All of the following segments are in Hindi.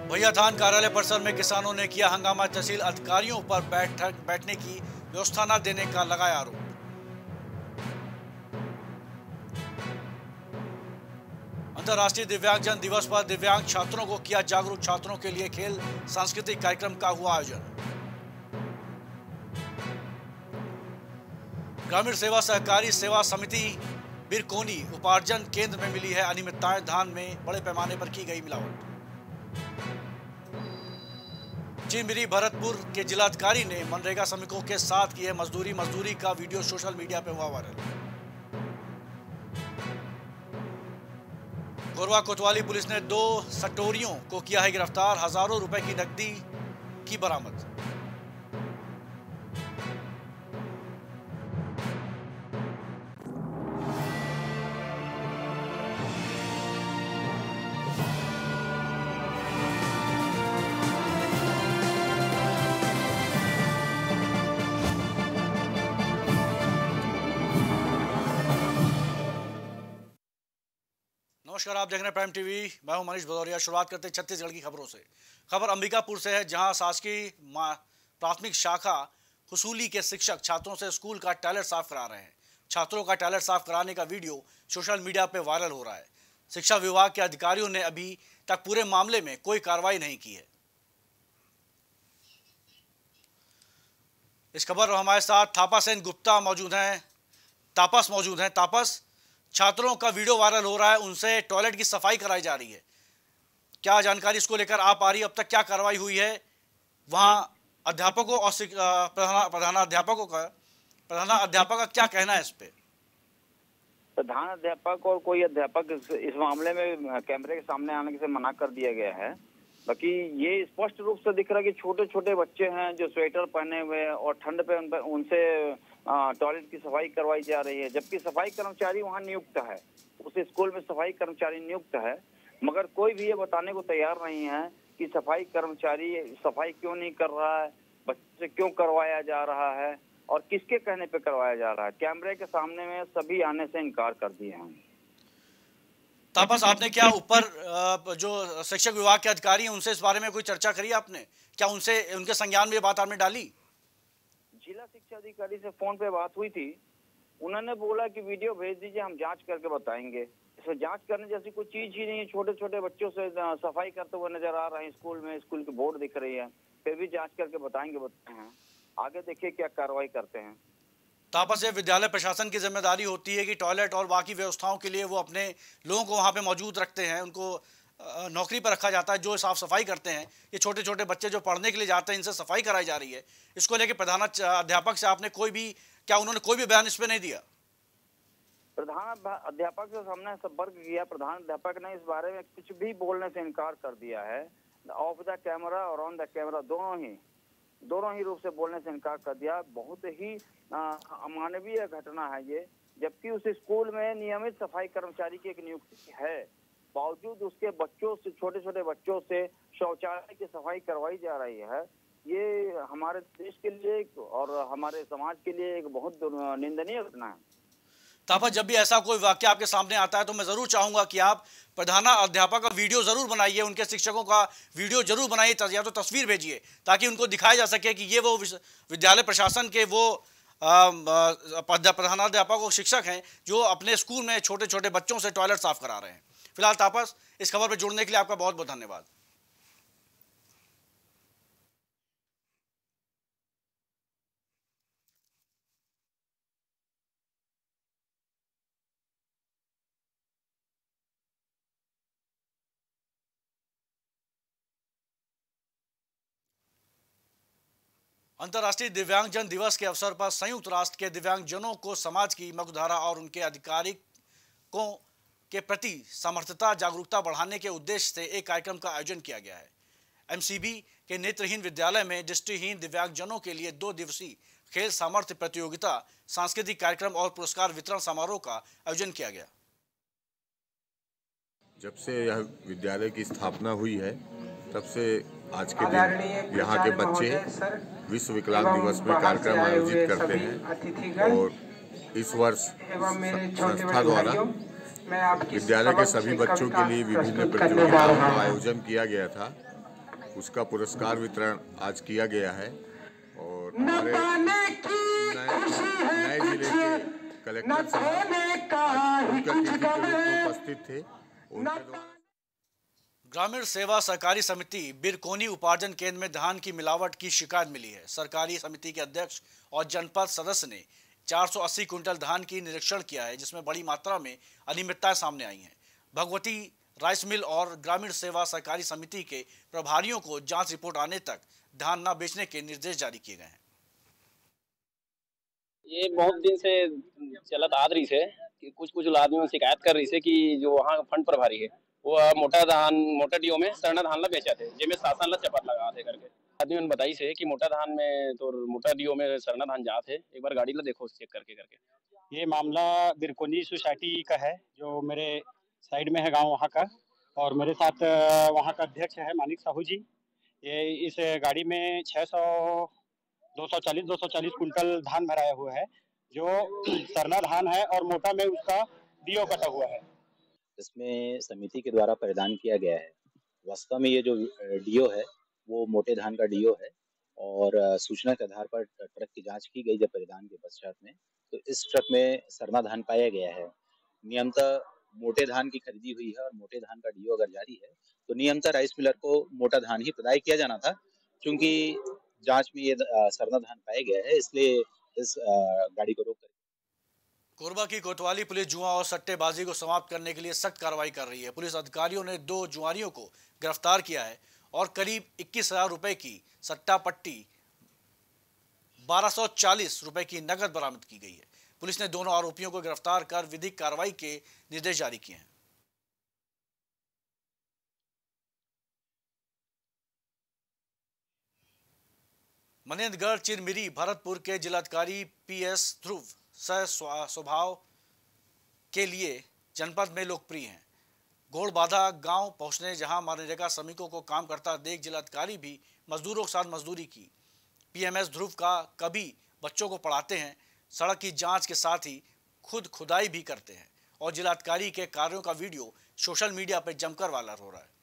भैया धान कार्यालय परिसर में किसानों ने किया हंगामा। तहसील अधिकारियों पर बैठने की व्यवस्था न देने का लगाया आरोप। अंतर्राष्ट्रीय दिव्यांगजन दिवस पर दिव्यांग छात्रों को किया जागरूक। छात्रों के लिए खेल सांस्कृतिक कार्यक्रम का हुआ आयोजन। ग्रामीण सेवा सहकारी सेवा समिति बिरकोनी उपार्जन केंद्र में मिली है अनियमितताएं। धान में बड़े पैमाने पर की गई मिलावट। चिनमिरी भरतपुर के जिलाधिकारी ने मनरेगा श्रमिकों के साथ की है मजदूरी का वीडियो सोशल मीडिया पर हुआ वायरल। कोरबा कोतवाली पुलिस ने 2 सटोरियों को किया है गिरफ्तार। हजारों रुपए की नकदी की बरामद। नमस्कार, आप देख रहे हैं प्राइम टीवी। मैं हूं मनीष भदौरिया। शुरुआत करते हैं छत्तीसगढ़ की खबरों से। खबर अंबिकापुर से है, जहां शासकीय प्राथमिक शाखा हुसूली के शिक्षक छात्रों से स्कूल का टॉयलेट साफ करा रहे हैं। छात्रों का टॉयलेट साफ कराने का वीडियो सोशल मीडिया पर वायरल हो रहा है। शिक्षा विभाग के अधिकारियों ने अभी तक पूरे मामले में कोई कार्रवाई नहीं की है। इस खबर पर हमारे साथ थापा सेन गुप्ता मौजूद हैं। तापस, छात्रों का वीडियो वायरल हो रहा है, उनसे टॉयलेट की सफाई कराई जा रही है। क्या जानकारी इसको लेकर आ पा रही है? अब तक क्या कार्रवाई हुई है? वहां अध्यापकों और प्रधानाध्यापक का क्या कहना है इस पे? प्रधान अध्यापक और कोई अध्यापक इस मामले में कैमरे के सामने आने से मना कर दिया गया है। बाकी ये स्पष्ट रूप से दिख रहा है कि छोटे छोटे बच्चे हैं जो स्वेटर पहने हुए हैं और ठंड पे उनसे टॉयलेट की सफाई करवाई जा रही है, जबकि सफाई कर्मचारी वहां नियुक्त है। उस स्कूल में सफाई कर्मचारी नियुक्त है, मगर कोई भी ये बताने को तैयार नहीं है कि सफाई कर्मचारी सफाई क्यों नहीं कर रहा है, बच्चे से क्यों करवाया जा रहा है और किसके कहने पे करवाया जा रहा है। कैमरे के सामने में सभी आने से इनकार कर दिए हैं। तापस, आपने क्या ऊपर जो शिक्षक विभाग के अधिकारी हैं उनसे इस बारे में कोई चर्चा करी आपने? क्या उनके संज्ञान में ये बात आपने डाली? जिला शिक्षा अधिकारी से फोन पे बात हुई थी। उन्होंने बोला कि वीडियो भेज दीजिए, हम जांच करके बताएंगे। इसमें जांच करने जैसी कोई चीज ही नहीं है। छोटे छोटे बच्चों से सफाई करते हुए नजर आ रहे हैं स्कूल में, स्कूल की बोर्ड दिख रही है। फिर भी जांच करके बताते हैं। आगे देखिए क्या कार्रवाई करते हैं। तापस, ये विद्यालय प्रशासन की जिम्मेदारी होती है कि टॉयलेट और बाकी व्यवस्थाओं के लिए वो अपने लोगों को वहाँ पे मौजूद रखते हैं, उनको नौकरी पर रखा जाता है जो साफ सफाई करते हैं। ये छोटे छोटे बच्चे जो पढ़ने के लिए जाते हैं, इनसे सफाई कराई जा रही है। इसको लेकर प्रधान अध्यापक से आपने उन्होंने कोई भी बयान इस पे नहीं दिया? प्रधान अध्यापक से हमने संपर्क किया। प्रधान अध्यापक ने इस बारे में कुछ भी बोलने से इनकार कर दिया है। ऑफ द कैमरा और ऑन द कैमरा दोनों ही रूप से बोलने से इनकार कर दिया। बहुत ही अमानवीय घटना है ये, जबकि उस स्कूल में नियमित सफाई कर्मचारी की एक नियुक्ति है, बावजूद उसके बच्चों से, छोटे छोटे बच्चों से शौचालय की सफाई करवाई जा रही है। ये हमारे देश के लिए और हमारे समाज के लिए एक बहुत निंदनीय घटना है। तापस, जब भी ऐसा कोई वाक्य आपके सामने आता है तो मैं जरूर चाहूंगा कि आप प्रधानाध्यापक का वीडियो जरूर बनाइए, उनके शिक्षकों का वीडियो जरूर बनाइए या तो तस्वीर भेजिए, ताकि उनको दिखाया जा सके कि ये वो विद्यालय प्रशासन के वो प्रधानाध्यापक और शिक्षक हैं जो अपने स्कूल में छोटे छोटे बच्चों से टॉयलेट साफ करा रहे हैं। फिलहाल तापस, इस खबर पर जुड़ने के लिए आपका बहुत बहुत धन्यवाद। अंतर्राष्ट्रीय दिव्यांगजन दिवस के अवसर पर संयुक्त राष्ट्र के दिव्यांगजनों को समाज की मुख्यधारा और उनके अधिकारों के प्रति समर्थता जागरूकता बढ़ाने के उद्देश्य से एक कार्यक्रम का आयोजन किया गया है। एमसीबी के नेत्रहीन विद्यालय में दृष्टिहीन दिव्यांगजनों के लिए 2 दिवसीय खेल सामर्थ्य प्रतियोगिता, सांस्कृतिक कार्यक्रम और पुरस्कार वितरण समारोह का आयोजन किया गया। जब से यह विद्यालय की स्थापना हुई है तब से आज के दिन यहाँ के बच्चे विश्व विकलांग दिवस में कार्यक्रम आयोजित करते हैं और इस वर्ष संस्था द्वारा विद्यालय के सभी बच्चों के लिए विभिन्न प्रतियोगिताओं का आयोजन किया गया था। उसका पुरस्कार वितरण आज किया गया है। और हमारे नए जिले के कलेक्टर साहब मुख्य अतिथि के रूप में उपस्थित थे। उनके द्वारा ग्रामीण सेवा सहकारी समिति बिरकोनी उपार्जन केंद्र में धान की मिलावट की शिकायत मिली है। सहकारी समिति के अध्यक्ष और जनपद सदस्य ने 480 क्विंटल धान की निरीक्षण किया है, जिसमें बड़ी मात्रा में अनियमितताएं सामने आई हैं। भगवती राइस मिल और ग्रामीण सेवा सहकारी समिति के प्रभारियों को जांच रिपोर्ट आने तक धान न बेचने के निर्देश जारी किए गए हैं। ये बहुत दिन से चलत आ रही है कि कुछ आदमियों शिकायत कर रही है कि जो वहाँ फंड प्रभारी है वो मोटा डीओ में सरना धान ला बेचा थे, जिसमें शासन ला चपत लगा थे करके आदमी ने बताई से कि मोटा धान में तो मोटा डीओ में सरना धान जात है, एक बार गाड़ी ला देखो चेक करके। ये मामला बिरकोनी सोसाइटी का है जो मेरे साइड में है गांव वहाँ का, और मेरे साथ वहाँ का अध्यक्ष है मानिक साहू जी। ये इस गाड़ी में 240 कुंटल धान भराया हुआ है जो सरना धान है और मोटा में उसका डीओ कटा हुआ है। इसमें समिति के द्वारा परिधान किया गया है। वास्तव में ये जो डीओ है वो मोटे धान का डीओ है और सूचना के आधार पर ट्रक की जांच की गई जब परिधान के पश्चात में, तो इस ट्रक में सरना धान पाया गया है। नियमतः मोटे धान की खरीदी हुई है और मोटे धान का डीओ अगर जारी है तो नियमतः राइस मिलर को मोटा धान ही प्रदाय किया जाना था। क्योंकि जांच में ये सरना धान पाया गया है, इसलिए इस गाड़ी को रोक कर कोरबा की कोतवाली पुलिस जुआ और सट्टेबाजी को समाप्त करने के लिए सख्त कार्रवाई कर रही है। पुलिस अधिकारियों ने 2 जुआरियों को गिरफ्तार किया है और करीब 21,000 रुपए की सट्टा पट्टी 1240 रुपए की नकद बरामद की गई है। पुलिस ने दोनों आरोपियों को गिरफ्तार कर विधिक कार्रवाई के निर्देश जारी किए हैं। मनेंद्रगढ़ चिरमिरी भरतपुर के जिलाधिकारी PS ध्रुव स्वभाव के लिए जनपद में लोकप्रिय हैं। घोड़बाधा गांव पहुंचने जहां मनरेगा श्रमिकों को काम करता देख जिलाधिकारी भी मजदूरों के साथ मजदूरी की। PMS ध्रुव का कभी बच्चों को पढ़ाते हैं, सड़क की जांच के साथ ही खुद खुदाई भी करते हैं और जिलाधिकारी के कार्यों का वीडियो सोशल मीडिया पर जमकर वायरल हो रहा है।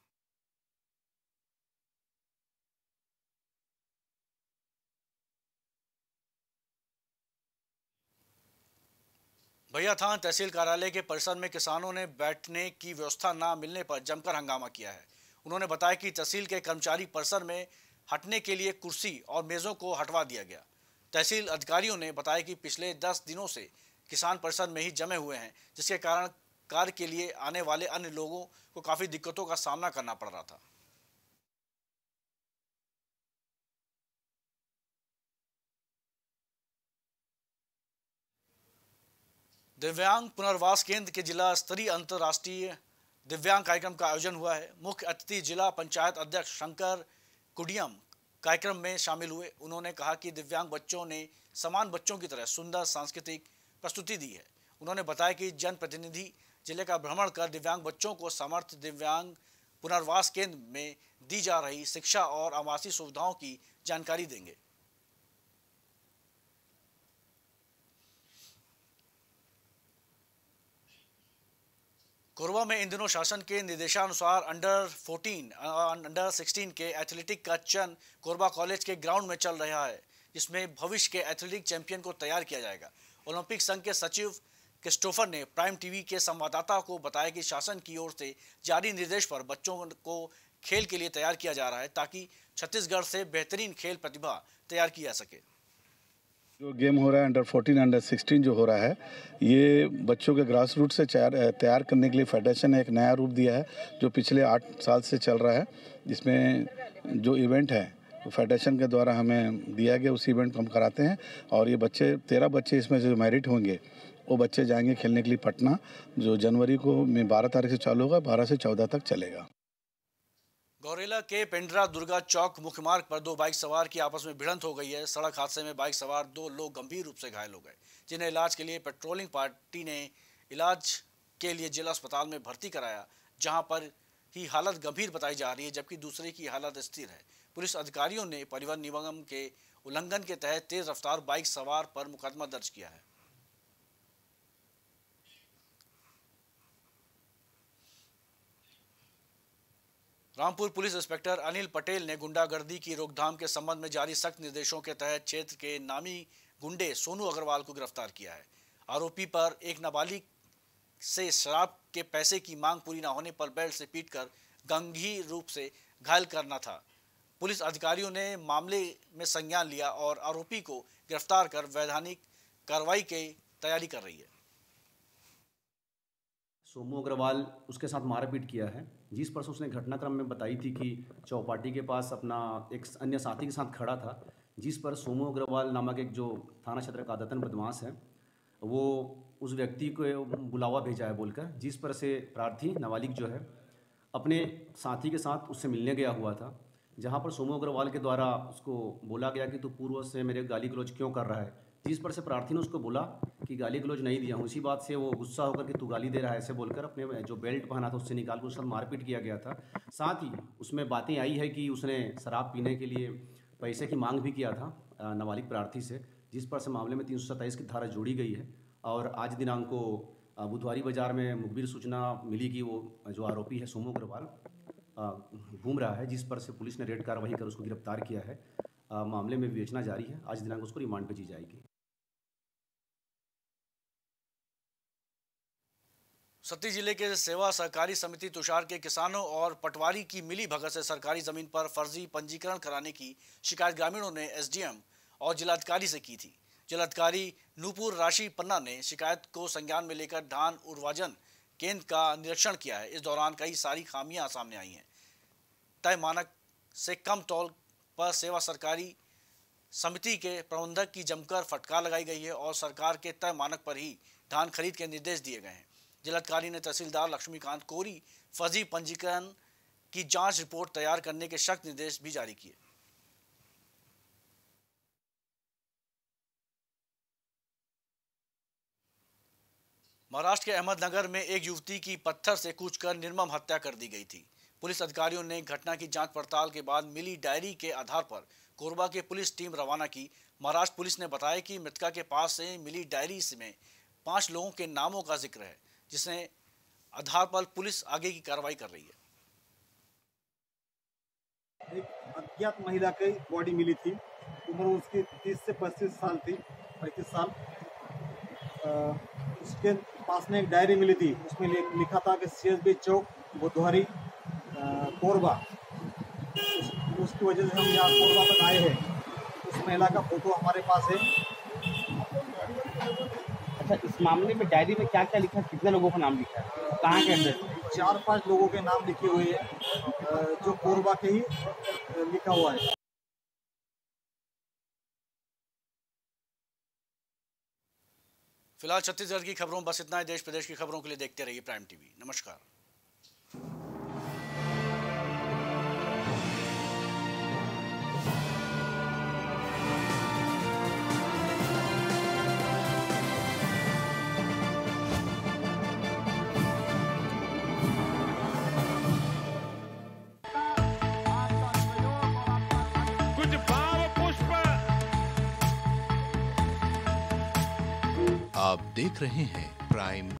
भैयाथान तहसील कार्यालय के परिसर में किसानों ने बैठने की व्यवस्था न मिलने पर जमकर हंगामा किया है। उन्होंने बताया कि तहसील के कर्मचारी परिसर में हटने के लिए कुर्सी और मेजों को हटवा दिया गया। तहसील अधिकारियों ने बताया कि पिछले 10 दिनों से किसान परिसर में ही जमे हुए हैं, जिसके कारण कार्य के लिए आने वाले अन्य लोगों को काफी दिक्कतों का सामना करना पड़ रहा था। दिव्यांग पुनर्वास केंद्र के जिला स्तरीय अंतर्राष्ट्रीय दिव्यांग कार्यक्रम का आयोजन हुआ है। मुख्य अतिथि जिला पंचायत अध्यक्ष शंकर कुडियम कार्यक्रम में शामिल हुए। उन्होंने कहा कि दिव्यांग बच्चों ने समान बच्चों की तरह सुंदर सांस्कृतिक प्रस्तुति दी है। उन्होंने बताया कि जनप्रतिनिधि जिले का भ्रमण कर दिव्यांग बच्चों को समर्थ दिव्यांग पुनर्वास केंद्र में दी जा रही शिक्षा और आवासीय सुविधाओं की जानकारी देंगे। कोरबा में इन दिनों शासन के निर्देशानुसार अंडर 14 और अंडर 16 के एथलेटिक का चयन कोरबा कॉलेज के ग्राउंड में चल रहा है, जिसमें भविष्य के एथलेटिक चैंपियन को तैयार किया जाएगा। ओलंपिक संघ के सचिव क्रिस्टोफर ने प्राइम टीवी के संवाददाता को बताया कि शासन की ओर से जारी निर्देश पर बच्चों को खेल के लिए तैयार किया जा रहा है, ताकि छत्तीसगढ़ से बेहतरीन खेल प्रतिभा तैयार की जा सके। जो गेम हो रहा है अंडर 14 अंडर 16 जो हो रहा है, ये बच्चों के ग्रास रूट से तैयार करने के लिए फेडरेशन ने एक नया रूप दिया है जो पिछले 8 साल से चल रहा है। जिसमें जो इवेंट है वो फेडरेशन के द्वारा हमें दिया गया, उस इवेंट को हम कराते हैं और ये बच्चे 13 बच्चे इसमें जो मेरिट होंगे वो बच्चे जाएंगे खेलने के लिए पटना, जो जनवरी को में 12 तारीख से चालू होगा, 12 से 14 तक चलेगा। गौरेला के पेंड्रा दुर्गा चौक मुख्य मार्ग पर 2 बाइक सवार की आपस में भिड़ंत हो गई है। सड़क हादसे में बाइक सवार 2 लोग गंभीर रूप से घायल हो गए, जिन्हें इलाज के लिए पेट्रोलिंग पार्टी ने इलाज के लिए जिला अस्पताल में भर्ती कराया, जहां पर ही हालत गंभीर बताई जा रही है, जबकि दूसरे की हालत स्थिर है। पुलिस अधिकारियों ने परिवहन निगम के उल्लंघन के तहत तेज रफ्तार बाइक सवार पर मुकदमा दर्ज किया है। रामपुर पुलिस इंस्पेक्टर अनिल पटेल ने गुंडागर्दी की रोकथाम के संबंध में जारी सख्त निर्देशों के तहत क्षेत्र के नामी गुंडे सोनू अग्रवाल को गिरफ्तार किया है। आरोपी पर एक नाबालिग से शराब के पैसे की मांग पूरी न होने पर बेल्ट से पीटकर गंभीर रूप से घायल करना था। पुलिस अधिकारियों ने मामले में संज्ञान लिया और आरोपी को गिरफ्तार कर वैधानिक कार्रवाई की तैयारी कर रही है। सोमू अग्रवाल उसके साथ मारपीट किया है, जिस पर उसने घटनाक्रम में बताई थी कि चौपाटी के पास अपना एक अन्य साथी के साथ खड़ा था, जिस पर सोमू अग्रवाल नामक एक जो थाना क्षेत्र का आदतन बदमाश है, वो उस व्यक्ति को बुलावा भेजा है बोलकर, जिस पर से प्रार्थी नाबालिग जो है अपने साथी के साथ उससे मिलने गया हुआ था, जहां पर सोमू अग्रवाल के द्वारा उसको बोला गया कि तू पूर्व से मेरे गाली गलौज क्यों कर रहा है, जिस पर से प्रार्थी ने उसको बोला कि गाली गलौज नहीं दिया हूँ। इसी बात से वो गुस्सा होकर कि तू गाली दे रहा है ऐसे बोलकर अपने जो बेल्ट पहना था उससे निकाल कर उसके साथ मारपीट किया गया था। साथ ही उसमें बातें आई है कि उसने शराब पीने के लिए पैसे की मांग भी किया था नाबालिग प्रार्थी से, जिस पर से मामले में 327 की धारा जोड़ी गई है। और आज दिनांक को बुधवारी बाजार में मुखबिर सूचना मिली कि वो जो आरोपी है सोमू अग्रवाल घूम रहा है, जिस पर से पुलिस ने रेड कार्रवाई कर उसको गिरफ्तार किया है। मामले में विवेचना जारी है, आज दिनांक उसको रिमांड पे दी जाएगी। सती जिले के सेवा सहकारी समिति तुषार के किसानों और पटवारी की मिली भगत से सरकारी जमीन पर फर्जी पंजीकरण कराने की शिकायत ग्रामीणों ने एसडीएम और जिलाधिकारी से की थी। जिलाधिकारी नूपुर राशि पन्ना ने शिकायत को संज्ञान में लेकर धान उर्वाजन केंद्र का निरीक्षण किया है। इस दौरान कई सारी खामियां सामने आई हैं। तय मानक से कम तौल पर सेवा सरकारी समिति के प्रबंधक की जमकर फटकार लगाई गई है और सरकार के तय मानक पर ही धान खरीद के निर्देश दिए गए हैं। जिलाधिकारी ने तहसीलदार लक्ष्मीकांत कोरी फर्जी पंजीकरण की जांच रिपोर्ट तैयार करने के सख्त निर्देश भी जारी किए। महाराष्ट्र के अहमदनगर में एक युवती की पत्थर से कूचकर निर्मम हत्या कर दी गई थी। पुलिस अधिकारियों ने घटना की जांच पड़ताल के बाद मिली डायरी के आधार पर कोरबा की पुलिस टीम रवाना की। महाराष्ट्र पुलिस ने बताया कि मृतका के पास से मिली डायरी में 5 लोगों के नामों का जिक्र है, जिसने आधार पर पुलिस आगे की कार्रवाई कर रही है। एक अज्ञात महिला की बॉडी मिली थी, उम्र उसकी 30 से 35 साल थी, 35 साल। उसके पास में एक डायरी मिली थी, उसमें लिखा था कि CSB चौक बुधवारी कोरबा। उसकी वजह से हम यहाँ कोरबा तक आए हैं। उस महिला का फोटो हमारे पास है। अच्छा, इस मामले में डायरी में क्या क्या लिखा है, कितने लोगों का नाम लिखा है, कहाँ के अंदर? 4-5 लोगों के नाम लिखे हुए हैं, जो कोरबा के ही लिखा हुआ है। फिलहाल छत्तीसगढ़ की खबरों बस इतना है। देश प्रदेश की खबरों के लिए देखते रहिए प्राइम टीवी। नमस्कार। आप देख रहे हैं प्राइम